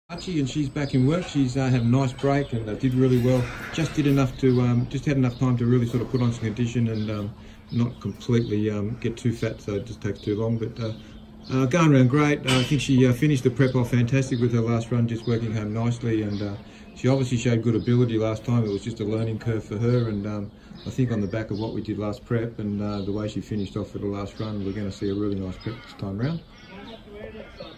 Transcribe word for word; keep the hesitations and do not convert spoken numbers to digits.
Archie, and she's back in work. She's uh, had a nice break and uh, did really well. Just did enough to, um, just had enough time to really sort of put on some condition and um, not completely um, get too fat, so it just takes too long. But uh, uh, going around great. Uh, I think she uh, finished the prep off fantastic with her last run, just working home nicely. And uh, she obviously showed good ability last time. It was just a learning curve for her. And um, I think on the back of what we did last prep and uh, the way she finished off for the last run, we're going to see a really nice prep this time round.